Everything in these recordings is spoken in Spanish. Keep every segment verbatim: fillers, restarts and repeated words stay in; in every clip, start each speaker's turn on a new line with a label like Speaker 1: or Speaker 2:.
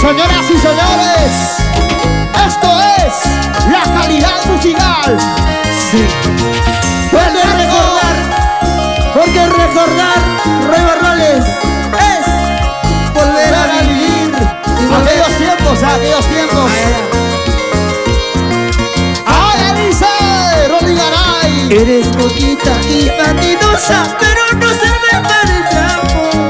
Speaker 1: Señoras y señores, esto es la calidad musical.
Speaker 2: Sí. Puede recordar, porque recordar, Rey Barroles, es volver a vivir. Y volver.
Speaker 1: Aquellos tiempos, aquellos tiempos. ¡Ay, dice Rolly Garay!
Speaker 2: Eres bonita y fatidosa, pero no sirve para el amor.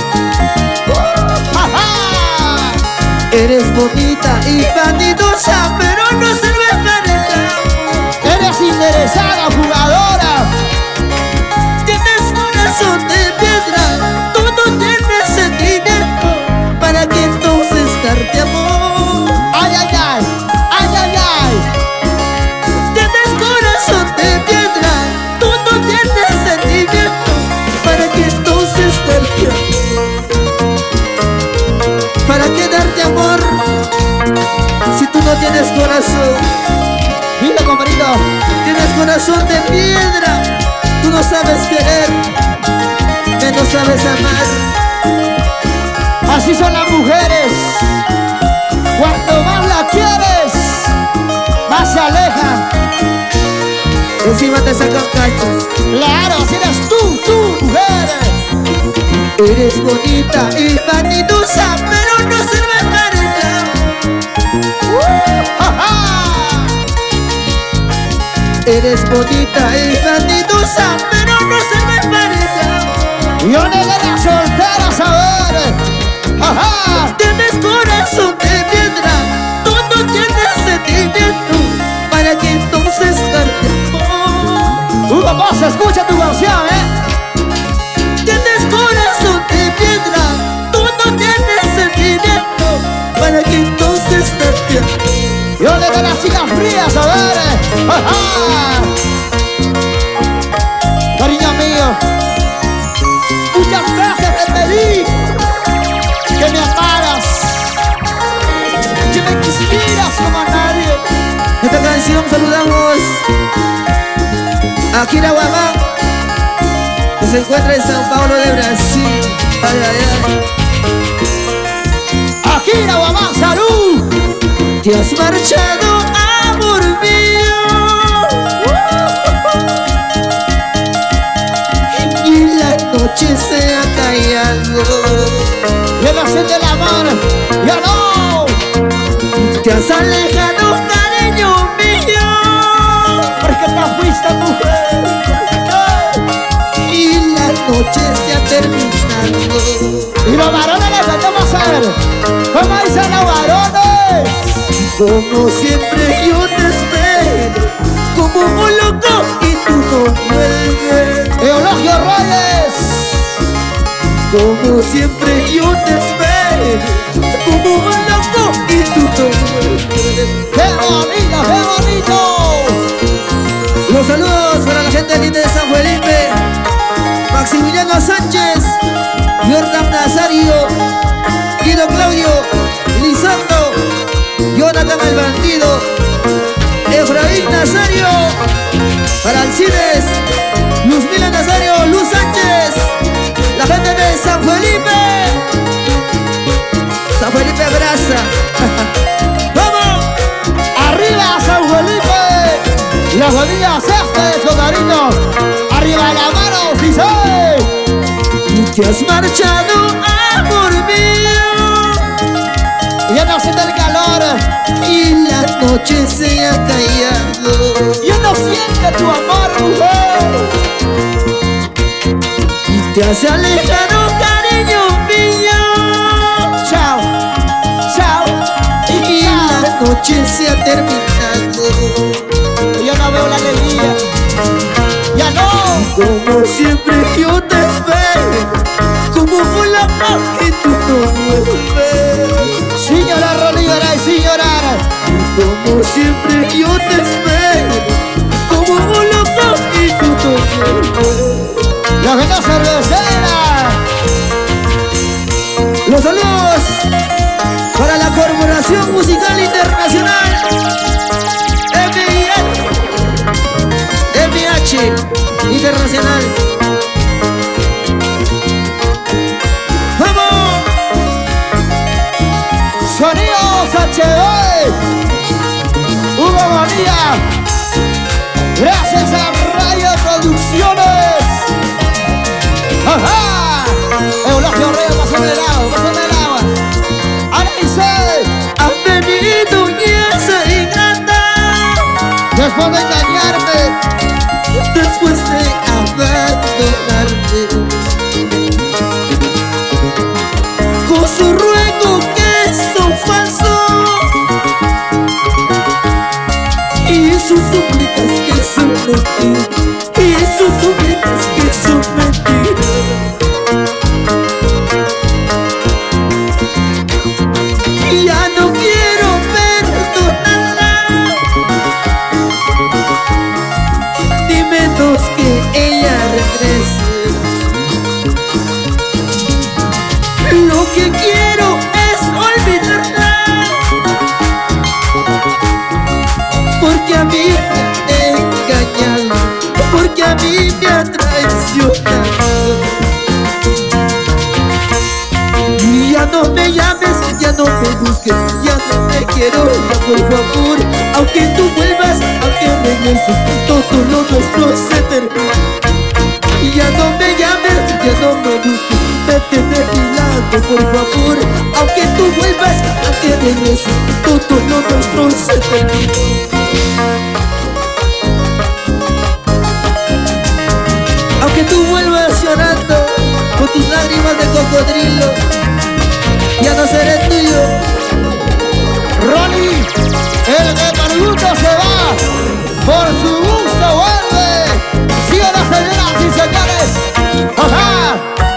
Speaker 2: Eres bonita y fatidosa, pero no sirve para el amor.
Speaker 1: Eres interesada, jugadora.
Speaker 2: Tienes corazón de piedra, tú no tienes sentimiento. ¿Para qué entonces darte amor?
Speaker 1: Ay, ay, ay, ay, ay, ay.
Speaker 2: Tienes corazón de piedra, tú no tienes sentimiento. ¿Para qué entonces darte amor? ¿Para qué darte amor si tú no tienes corazón?
Speaker 1: Dile, compadrito.
Speaker 2: Tienes corazón de piedra, tú no sabes querer, que no sabes amar.
Speaker 1: Así son las mujeres. Cuanto más la quieres, más se alejan.
Speaker 2: Encima te sacan cachos.
Speaker 1: Claro, si eres tú, tú, mujer.
Speaker 2: Eres bonita y vanidosa, pero no sirve para el amor.
Speaker 1: Uh, ja, ja.
Speaker 2: Eres bonita y vanidosa, pero no sirve para el amor.
Speaker 1: Yo negué las solteras, a ver. Ja, ja.
Speaker 2: Tienes corazón de piedra, tú no tienes sentimiento. ¿Para qué entonces darte amor?
Speaker 1: Hugo Boss, escucha tu canción, eh.
Speaker 2: Tienes corazón de piedra, tú no tienes sentimiento. ¿Para qué entonces darte amor?
Speaker 1: Yo negué las chicas frías, a ver. Ja, ja. Cariño mío, muchas veces te pedí que me amaras, que me quisieras como a nadie.
Speaker 2: Esta canción saludamos a Kira Guamán, que se encuentra en Sao Paulo de Brasil. Ay, ay, ay.
Speaker 1: Akira Guamán, salud.
Speaker 2: Te has marchado, amor mío, y la noche se ha callado.
Speaker 1: Y el hacer del amor, ya no.
Speaker 2: Te has alejado, cariño mío,
Speaker 1: Porque te fuiste, mujer.
Speaker 2: y la noche se ha terminado.
Speaker 1: Y los varones les vendemos a hacer. ¿Cómo dicen los varones?
Speaker 2: Como siempre yo te espero, como un loco y tú no vuelves.
Speaker 1: Eulogio Reyes.
Speaker 2: Como siempre yo te espero, como un loco y tú no vuelves.
Speaker 1: ¡Qué bonito, qué bonito!
Speaker 2: Los saludos para la gente linda de San Felipe, Maximiliano Sánchez, Jordan Nazario, Guido Claudio, Lisandro, Jonathan el Bandido, Efraín Nazario, para Alcides, Luz Mila Nazario, Luz Sánchez, la gente de San Felipe, San Felipe Brasa. ¡Vamos!
Speaker 1: ¡Arriba, San Felipe! Y las familias este, soldadito. ¡Arriba la mano, si sé!
Speaker 2: Te has marchado, amor mío,
Speaker 1: Y ya no siente el calor.
Speaker 2: y la noche se ha callado.
Speaker 1: Y ya no siente tu amor, mujer.
Speaker 2: Y te has alejado, cariño mío,
Speaker 1: Chao, chao,
Speaker 2: y
Speaker 1: chao.
Speaker 2: la noche se ha terminado.
Speaker 1: Yo no veo la alegría. Ya no.
Speaker 2: Como siempre yo te espero, como un loco y tú no vuelves.
Speaker 1: Señora Rolly Garay, sin llorar.
Speaker 2: Como siempre yo te espero, como un loco y tú no vuelves.
Speaker 1: La gente cervecera.
Speaker 2: Los saludos para la Corporación Musical Internacional M I H, M I H Internacional. ¡Vamos!
Speaker 1: noche de hoy. Hugo Bonilla. Gracias a Rayo Producciones. ¡Ajá! Eulogio Reyes, pásame el agua, pásame el agua. Ahora dice:
Speaker 2: has venido y esa ingrata,
Speaker 1: después de engañarme,
Speaker 2: después de abandonarme, con su ruego que son falsos y sus súplicas que son mentiras, y sus súplicas que son mentiras. Ya no quiero perdonarla, ni menos que ella regrese. Lo que quiero es olvidarla, porque a mí me ha engañado, porque a mí me ha traicionado. Ya no me llames, ya no me busques, ya no te quiero, ya por favor. Aunque tú vuelvas, aunque regreses, todo lo nuestro se termina. Ya no me llames, ya no me busques, vete de mi lado, por favor. Aunque tú vuelvas, aunque regreses, todo lo nuestro se termina. Aunque tú vuelvas llorando con tus lágrimas de cocodrilo, ya no seré tuyo.
Speaker 1: Ronnie, el de Maruto se va, por su gusto vuelve. Sigan las señoras y señores. ¡Ajá!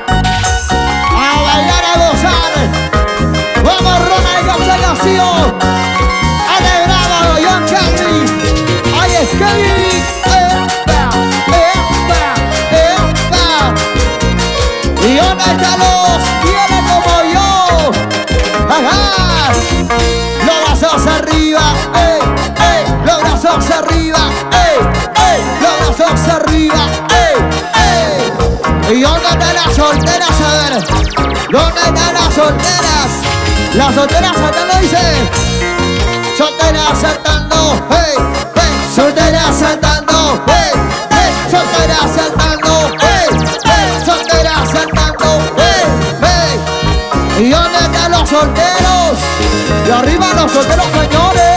Speaker 1: A bailar, a gozar. Vamos, Ronald García García. Alegrado, John Kelly. Ahí es Kevin. ¡Epa! ¡Epa! ¡Epa! Y dónde están los fieles como yo. ¡Ajá! Los brazos arriba, ey, ey, los brazos arriba, ey, ey, los brazos arriba, ey, ey. ¿Y dónde están las solteras? A ver, ¿dónde están las solteras? Las solteras saltando, dice. Solteras saltando, hey, hey, solteras saltando, hey, hey, solteras saltando, hey, hey, solteras saltando, hey, hey. ¿Y dónde están los solteros? Y arriba los solteros, señores.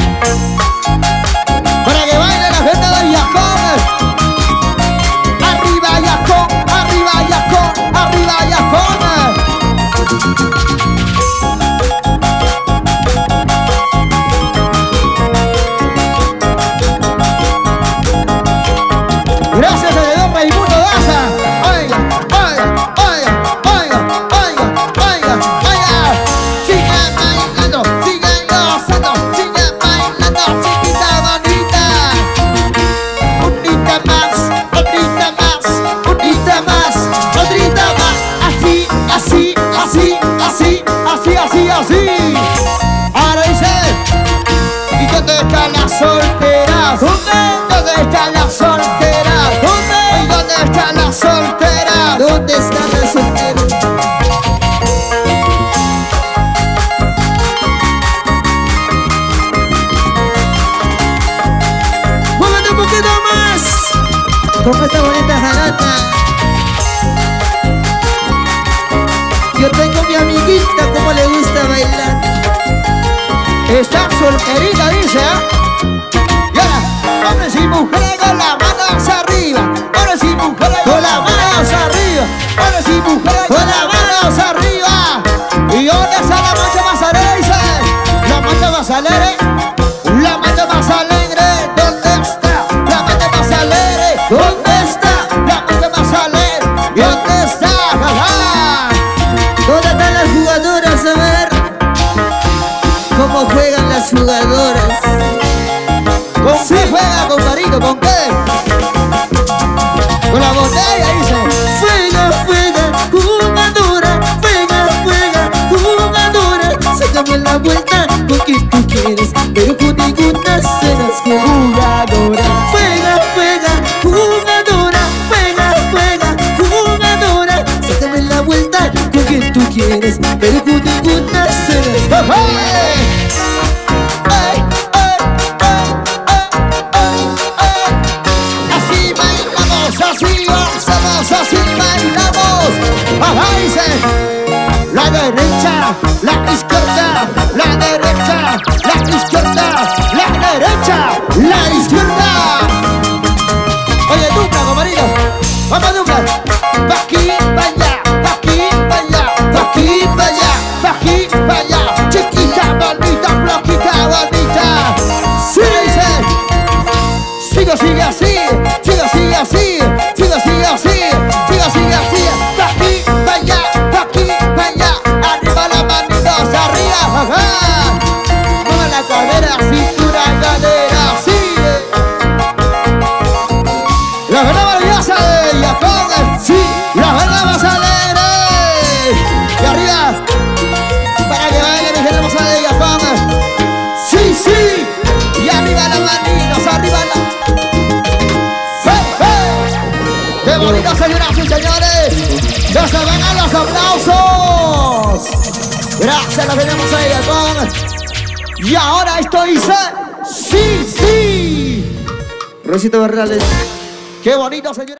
Speaker 1: Para que baile la gente de Yacón. Arriba Yacón, arriba Yacón, arriba Yacón. Gracias a Dios, Raimundo Daza. Oiga, oiga, oiga, oiga, oiga, oiga, oiga. Sigue bailando, sigue gozando, sigue bailando, chiquita bonita. Unita más, otrita más, unita más, otrita más. Así, así, así, así, así, así, así. Ahora dice: ¿y dónde están las solteras? ¿Dónde? ¿Dónde están las solteras? ¿Dónde? ¿Y dónde están las solteras?
Speaker 2: ¿Dónde están las solteras? Muévete un poquito más con esta bonita jarana. Yo tengo mi amiguita, como le gusta bailar.
Speaker 1: Está solterita, dice, ¿ah? Y ahora, hombres y mujeres con las manos arriba. Hombres y mujeres con las manos arriba. Hombres y mujeres con las manos arriba. ¿Y dónde está la mancha más alegre? Dice, la mancha más alegre. La mancha más alegre. ¿Dónde está? La mancha más alegre. ¿Dónde está? La mancha más alegre. ¿Y dónde está? ¡Ajá!
Speaker 2: ¿Dónde están las jugadoras? A ver cómo juegan las jugadoras.
Speaker 1: ¿Con qué juega, compadrito? ¿Con qué? Con la botella, dice.
Speaker 2: Juega, juega, jugadora. Juega, juega, jugadora. Sácame la vuelta con quien tú quieres, pero con ninguna serás jugadora. Juega, juega, jugadora. Juega, juega, jugadora. Sácame la vuelta con quien tú quieres, pero con ninguna serás jugadora.
Speaker 1: hacemos así, hacemos así, bailamos. Ajá, dice. La derecha, la izquierda, la derecha, la izquierda, la derecha, la izquierda. Oye, dupla, compañero. Vamos, dupla. Pa' aquí, pa' allá, pa' aquí, pa' allá, pa' aquí, pa' allá, pa' aquí, pa' allá. Chiquita, bonita, floquita, bonita. Sí, dice. Sigo, sigue así, sigo, sigue así, sigo, sigue así, sigo, sigue así. Pa' aquí, pa' allá, pa' aquí, pa' allá. Arriba las manitos, arriba, ajá. Mueve la cadera, cintura, cadera, sigue. La verdad maravillosa de Yapón, sí, la verdad más alegre. Y arriba, para que vayan y queremos a de Yapón. Sí, sí, y arriba las manitos, arriba la... ¡Hey, hey! ¡Qué bonito, señoras y señores! ¡Ya se van a los aplausos! Gracias, lo tenemos ahí, Yapón. Y ahora esto dice... ¡Sí, sí! Rosito Bernales. ¡Qué bonito, señor!